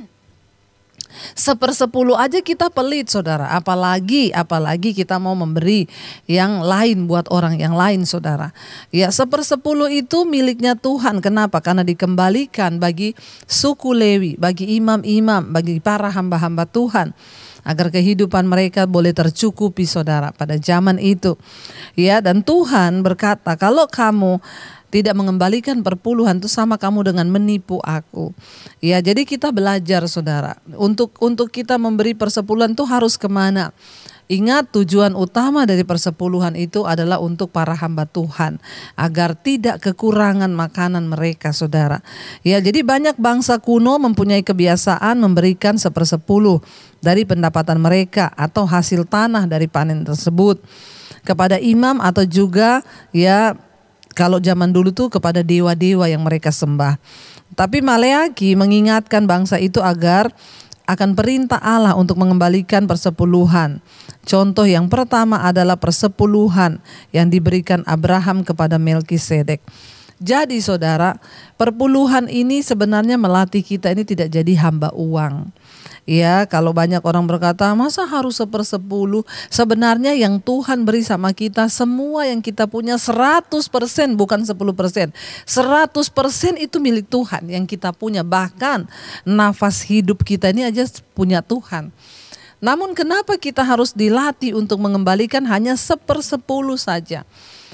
sepersepuluh aja kita pelit, saudara. Apalagi, apalagi kita mau memberi yang lain buat orang yang lain, saudara. Ya, sepersepuluh itu miliknya Tuhan. Kenapa? Karena dikembalikan bagi suku Lewi, bagi imam-imam, bagi para hamba-hamba Tuhan. Agar kehidupan mereka boleh tercukupi, saudara, pada zaman itu. Ya, dan Tuhan berkata, kalau kamu tidak mengembalikan perpuluhan itu sama kamu dengan menipu aku. Ya, jadi kita belajar, saudara. Untuk untuk kita memberi persepuluhan itu harus kemana? Ingat, tujuan utama dari persepuluhan itu adalah untuk para hamba Tuhan, agar tidak kekurangan makanan mereka, saudara. Ya, jadi banyak bangsa kuno mempunyai kebiasaan memberikan sepersepuluh dari pendapatan mereka atau hasil tanah dari panen tersebut kepada imam atau juga, ya, kalau zaman dulu tuh kepada dewa-dewa yang mereka sembah. Tapi Maleaki mengingatkan bangsa itu agar akan perintah Allah untuk mengembalikan persepuluhan. Contoh yang pertama adalah persepuluhan yang diberikan Abraham kepada Melkisedek. Jadi saudara, perpuluhan ini sebenarnya melatih kita ini tidak jadi hamba uang. Ya, kalau banyak orang berkata, masa harus sepersepuluh? Sebenarnya yang Tuhan beri sama kita, semua yang kita punya seratus persen, bukan sepuluh persen. seratus persen itu milik Tuhan yang kita punya. Bahkan nafas hidup kita ini aja punya Tuhan. Namun kenapa kita harus dilatih untuk mengembalikan hanya sepersepuluh saja?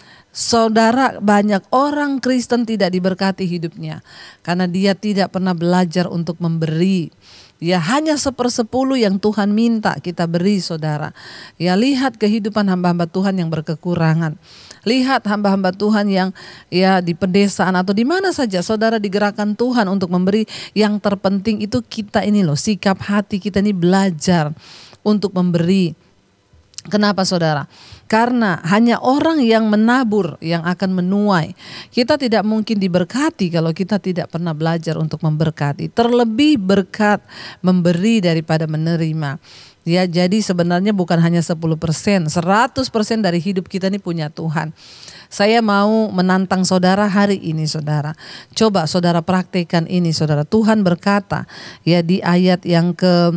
Saudara, banyak orang Kristen tidak diberkati hidupnya karena dia tidak pernah belajar untuk memberi. Ya, hanya sepersepuluh yang Tuhan minta kita beri, saudara. Ya, lihat kehidupan hamba-hamba Tuhan yang berkekurangan. Lihat hamba-hamba Tuhan yang ya di pedesaan atau di mana saja saudara digerakkan Tuhan untuk memberi. Yang terpenting itu kita ini loh, sikap hati kita ini belajar untuk memberi. Kenapa saudara? Karena hanya orang yang menabur yang akan menuai. Kita tidak mungkin diberkati kalau kita tidak pernah belajar untuk memberkati. Terlebih berkat memberi daripada menerima. Ya, jadi sebenarnya bukan hanya sepuluh persen, seratus persen dari hidup kita ini punya Tuhan. Saya mau menantang saudara hari ini, saudara. Coba saudara praktekkan ini, saudara. Tuhan berkata ya di ayat yang ke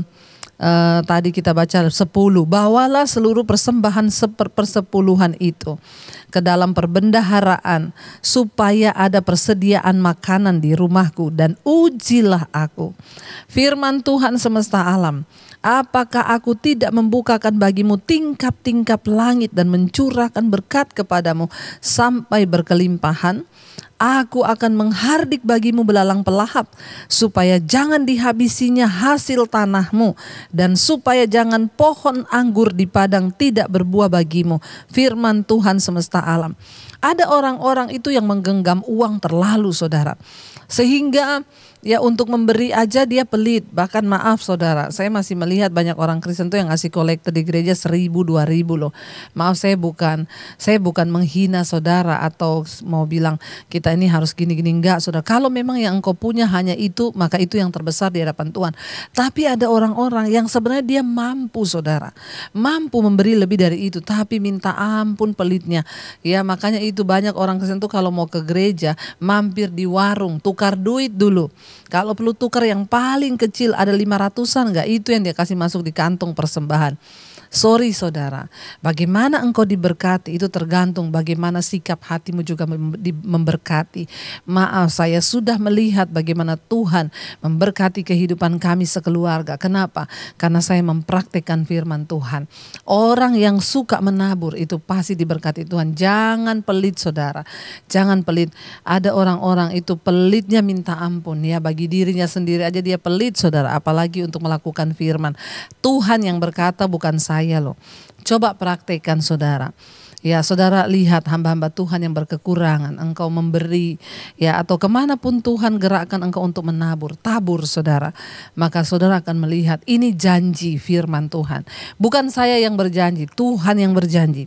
Uh, tadi kita baca sepuluh, bawalah seluruh persembahan seperpersepuluhan itu ke dalam perbendaharaan supaya ada persediaan makanan di rumahku dan ujilah aku. Firman Tuhan semesta alam, apakah aku tidak membukakan bagimu tingkap-tingkap langit dan mencurahkan berkat kepadamu sampai berkelimpahan? Aku akan menghardik bagimu belalang pelahap, supaya jangan dihabisinya hasil tanahmu, dan supaya jangan pohon anggur di padang tidak berbuah bagimu. Firman Tuhan semesta alam. Ada orang-orang itu yang menggenggam uang terlalu, saudara. Sehingga ya untuk memberi aja dia pelit. Bahkan maaf saudara, saya masih melihat banyak orang Kristen tuh yang ngasih kolektor di gereja seribu, dua ribu loh. Maaf, saya bukan saya bukan menghina saudara atau mau bilang kita ini harus gini-gini, enggak saudara. Kalau memang yang engkau punya hanya itu, maka itu yang terbesar di hadapan Tuhan. Tapi ada orang-orang yang sebenarnya dia mampu saudara, mampu memberi lebih dari itu, tapi minta ampun pelitnya. Ya makanya itu banyak orang Kristen tuh kalau mau ke gereja mampir di warung, tukar duit dulu. Kalau perlu tukar yang paling kecil ada lima ratusan, enggak itu yang dia kasih masuk di kantong persembahan. Sorry saudara, bagaimana engkau diberkati itu tergantung bagaimana sikap hatimu juga memberkati. Maaf, saya sudah melihat bagaimana Tuhan memberkati kehidupan kami sekeluarga. Kenapa? Karena saya mempraktikkan firman Tuhan. Orang yang suka menabur itu pasti diberkati Tuhan. Jangan pelit saudara, jangan pelit. Ada orang-orang itu pelitnya minta ampun ya, bagi dirinya sendiri aja dia pelit saudara, apalagi untuk melakukan firman. Tuhan yang berkata bukan saya. Ya loh. Coba praktekkan saudara. Ya saudara lihat hamba-hamba Tuhan yang berkekurangan, engkau memberi ya atau kemanapun Tuhan gerakkan engkau untuk menabur, tabur saudara. Maka saudara akan melihat ini janji firman Tuhan. Bukan saya yang berjanji, Tuhan yang berjanji.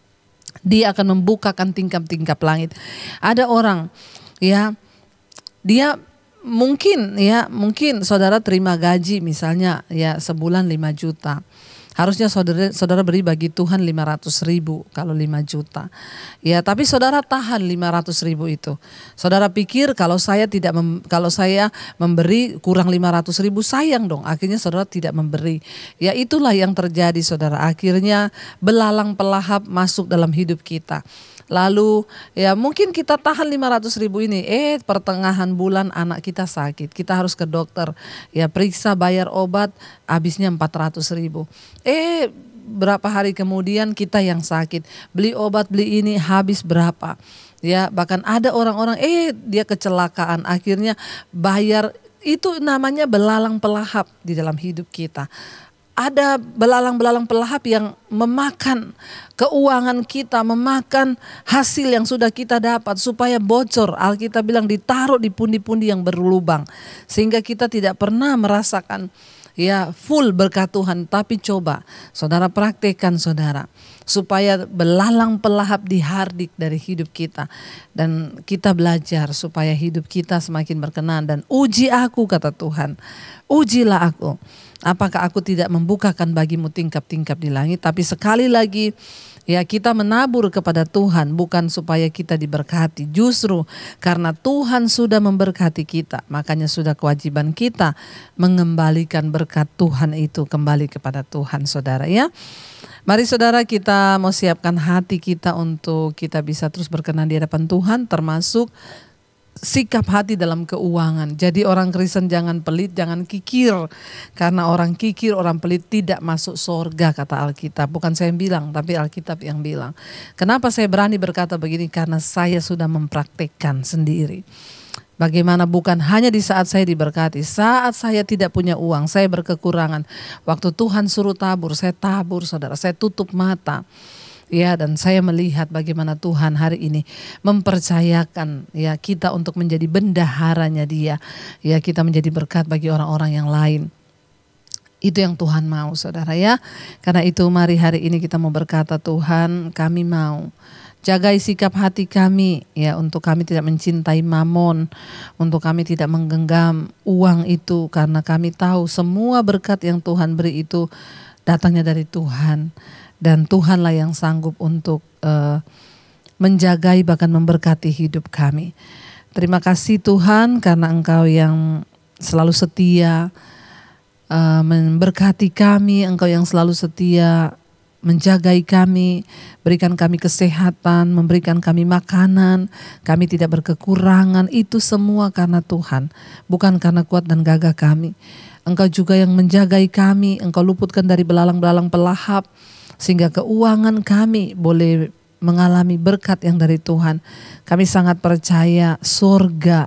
Dia akan membukakan tingkap-tingkap langit. Ada orang ya, dia mungkin ya mungkin saudara terima gaji misalnya ya sebulan lima juta. Harusnya saudara, saudara beri bagi Tuhan lima ratus ribu kalau lima juta. Ya, tapi saudara tahan lima ratus ribu itu. Saudara pikir kalau saya tidak mem, kalau saya memberi kurang lima ratus ribu sayang dong. Akhirnya saudara tidak memberi. Ya itulah yang terjadi saudara. Akhirnya belalang pelahap masuk dalam hidup kita. Lalu ya mungkin kita tahan lima ratus ribu ini, eh pertengahan bulan anak kita sakit, kita harus ke dokter, ya periksa bayar obat habisnya empat ratus ribu. Eh berapa hari kemudian kita yang sakit, beli obat beli ini habis berapa. Ya bahkan ada orang-orang eh dia kecelakaan akhirnya bayar, itu namanya belalang pelahap di dalam hidup kita. Ada belalang-belalang pelahap yang memakan keuangan kita, memakan hasil yang sudah kita dapat supaya bocor. Alkitab bilang ditaruh di pundi-pundi yang berlubang. Sehingga kita tidak pernah merasakan ya full berkat Tuhan. Tapi coba saudara praktekkan saudara. Supaya belalang pelahap dihardik dari hidup kita. Dan kita belajar supaya hidup kita semakin berkenan. Dan uji aku kata Tuhan, ujilah aku. Apakah aku tidak membukakan bagimu tingkap-tingkap di langit? Tapi sekali lagi Ya, kita menabur kepada Tuhan bukan supaya kita diberkati. Justru karena Tuhan sudah memberkati kita, makanya sudah kewajiban kita mengembalikan berkat Tuhan itu kembali kepada Tuhan, saudara ya. Mari saudara, kita mau siapkan hati kita untuk kita bisa terus berkenan di hadapan Tuhan, termasuk sikap hati dalam keuangan. Jadi orang Kristen jangan pelit, jangan kikir. Karena orang kikir, orang pelit tidak masuk surga, kata Alkitab. Bukan saya yang bilang, tapi Alkitab yang bilang. Kenapa saya berani berkata begini? Karena saya sudah mempraktekkan sendiri. Bagaimana bukan hanya di saat saya diberkati, saat saya tidak punya uang, saya berkekurangan. Waktu Tuhan suruh tabur, saya tabur, saudara. Saya tutup mata. Ya, dan saya melihat bagaimana Tuhan hari ini mempercayakan ya kita untuk menjadi bendaharanya Dia. Ya, kita menjadi berkat bagi orang-orang yang lain. Itu yang Tuhan mau, saudara ya. Karena itu mari hari ini kita mau berkata, Tuhan, kami mau jagai sikap hati kami ya, untuk kami tidak mencintai mamon, untuk kami tidak menggenggam uang itu, karena kami tahu semua berkat yang Tuhan beri itu datangnya dari Tuhan. Dan Tuhanlah yang sanggup untuk uh, menjagai bahkan memberkati hidup kami. Terima kasih Tuhan karena Engkau yang selalu setia uh, memberkati kami. Engkau yang selalu setia menjagai kami, berikan kami kesehatan, memberikan kami makanan. Kami tidak berkekurangan. Itu semua karena Tuhan, bukan karena kuat dan gagah kami. Engkau juga yang menjagai kami. Engkau luputkan dari belalang-belalang pelahap, sehingga keuangan kami boleh mengalami berkat yang dari Tuhan. Kami sangat percaya surga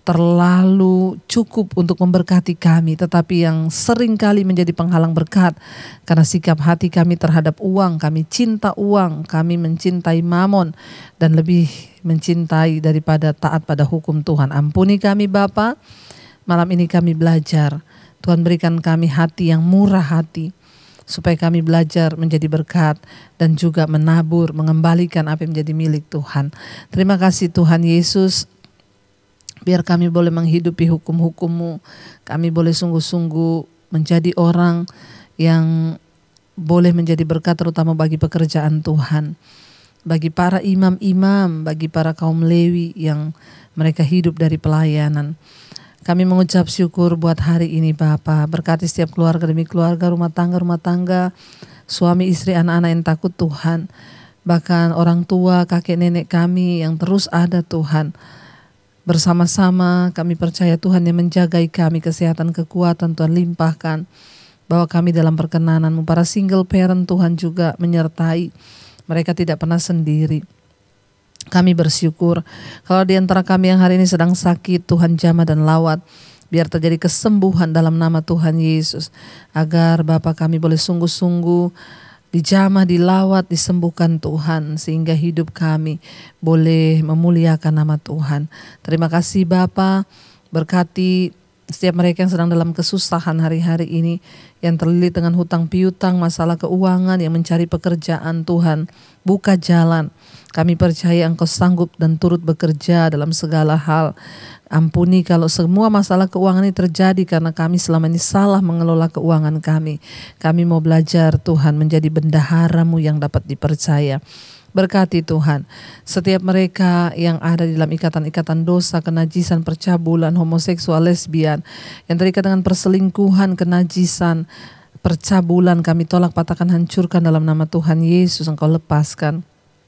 terlalu cukup untuk memberkati kami, tetapi yang sering kali menjadi penghalang berkat karena sikap hati kami terhadap uang. Kami cinta uang, kami mencintai mamon, dan lebih mencintai daripada taat pada hukum Tuhan. Ampuni kami Bapa, malam ini kami belajar. Tuhan berikan kami hati yang murah hati, supaya kami belajar menjadi berkat dan juga menabur, mengembalikan apa yang menjadi milik Tuhan. Terima kasih Tuhan Yesus, biar kami boleh menghidupi hukum-hukum-Mu. Kami boleh sungguh-sungguh menjadi orang yang boleh menjadi berkat, terutama bagi pekerjaan Tuhan. Bagi para imam-imam, bagi para kaum Lewi yang mereka hidup dari pelayanan. Kami mengucap syukur buat hari ini Bapa. Berkati setiap keluarga demi keluarga, rumah tangga, rumah tangga, suami, istri, anak-anak yang takut Tuhan. Bahkan orang tua, kakek nenek kami yang terus ada Tuhan. Bersama-sama kami percaya Tuhan yang menjagai kami, kesehatan, kekuatan Tuhan limpahkan. Bahwa kami dalam perkenanan-Mu, para single parent Tuhan juga menyertai. Mereka tidak pernah sendiri. Kami bersyukur kalau di antara kami yang hari ini sedang sakit, Tuhan jamah dan lawat. Biar terjadi kesembuhan dalam nama Tuhan Yesus. Agar Bapa kami boleh sungguh-sungguh dijamah, dilawat, disembuhkan Tuhan. Sehingga hidup kami boleh memuliakan nama Tuhan. Terima kasih Bapa, berkati setiap mereka yang sedang dalam kesusahan hari-hari ini, yang terlilit dengan hutang piutang, masalah keuangan, yang mencari pekerjaan. Tuhan, buka jalan. Kami percaya Engkau sanggup dan turut bekerja dalam segala hal. Ampuni kalau semua masalah keuangan ini terjadi karena kami selama ini salah mengelola keuangan kami. Kami mau belajar Tuhan menjadi bendahara-Mu yang dapat dipercaya. Berkati Tuhan setiap mereka yang ada di dalam ikatan-ikatan dosa, kenajisan, percabulan, homoseksual, lesbian, yang terikat dengan perselingkuhan, kenajisan, percabulan, kami tolak, patahkan, hancurkan dalam nama Tuhan Yesus. Engkau lepaskan.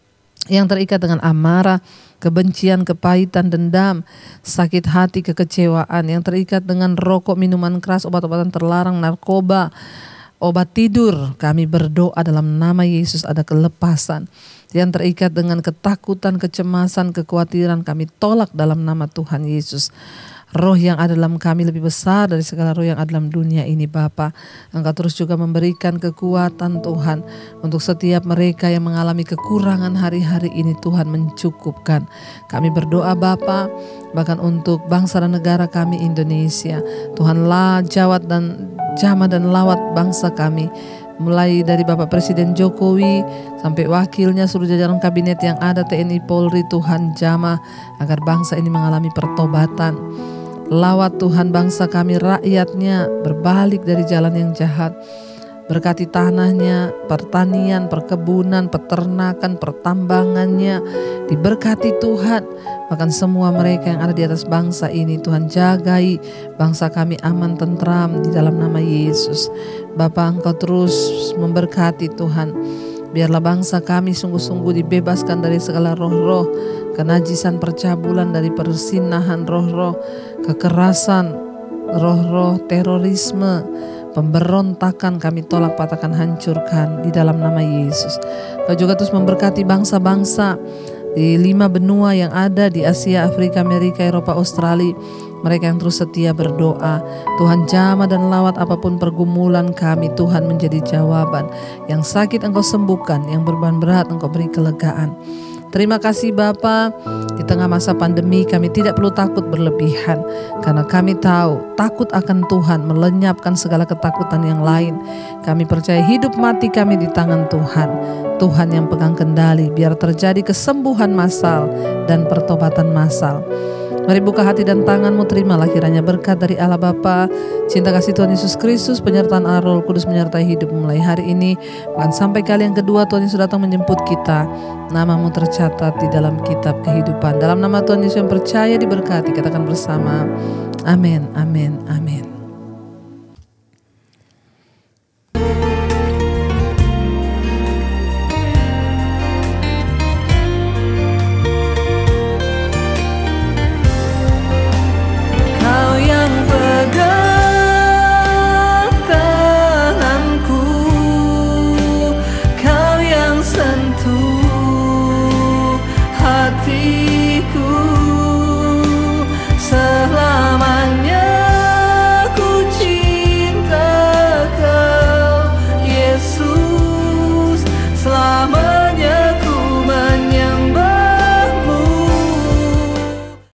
Yang terikat dengan amarah, kebencian, kepahitan, dendam, sakit hati, kekecewaan, yang terikat dengan rokok, minuman keras, obat-obatan terlarang, narkoba, obat tidur, kami berdoa dalam nama Yesus ada kelepasan. Yang terikat dengan ketakutan, kecemasan, kekhawatiran, kami tolak dalam nama Tuhan Yesus. Roh yang ada dalam kami lebih besar dari segala roh yang ada dalam dunia ini Bapa. Engkau terus juga memberikan kekuatan Tuhan untuk setiap mereka yang mengalami kekurangan hari-hari ini. Tuhan mencukupkan. Kami berdoa Bapa, bahkan untuk bangsa dan negara kami Indonesia. Tuhan lah jawat dan jamah dan lawat bangsa kami. Mulai dari Bapak Presiden Jokowi sampai wakilnya, seluruh jajaran kabinet yang ada, T N I, Polri, Tuhan jamah agar bangsa ini mengalami pertobatan. Lawat Tuhan bangsa kami, rakyatnya berbalik dari jalan yang jahat, Berkati tanahnya, pertanian, perkebunan, peternakan, pertambangannya. Diberkati Tuhan. Bahkan semua mereka yang ada di atas bangsa ini, Tuhan jagai bangsa kami aman tentram di dalam nama Yesus. Bapa, Engkau terus memberkati Tuhan. Biarlah bangsa kami sungguh-sungguh dibebaskan dari segala roh-roh kenajisan, percabulan, dari persinahan roh-roh kekerasan, roh-roh terorisme, pemberontakan kami tolak, patahkan, hancurkan di dalam nama Yesus. Kau juga terus memberkati bangsa-bangsa di lima benua yang ada di Asia, Afrika, Amerika, Eropa, Australia. Mereka yang terus setia berdoa. Tuhan, jamah dan lawat apapun pergumulan kami, Tuhan menjadi jawaban. Yang sakit Engkau sembuhkan, yang beban berat Engkau beri kelegaan. Terima kasih Bapa, di tengah masa pandemi kami tidak perlu takut berlebihan. Karena kami tahu takut akan Tuhan melenyapkan segala ketakutan yang lain. Kami percaya hidup mati kami di tangan Tuhan. Tuhan yang pegang kendali, biar terjadi kesembuhan massal dan pertobatan massal. Mari buka hati dan tanganmu, terimalah kiranya berkat dari Allah Bapa, cinta kasih Tuhan Yesus Kristus, penyertaan Allah Roh Kudus menyertai hidup mulai hari ini, bahkan sampai kali yang kedua Tuhan Yesus datang menjemput kita. Namamu tercatat di dalam kitab kehidupan. Dalam nama Tuhan Yesus yang percaya diberkati, katakan bersama, amin, amin, amin.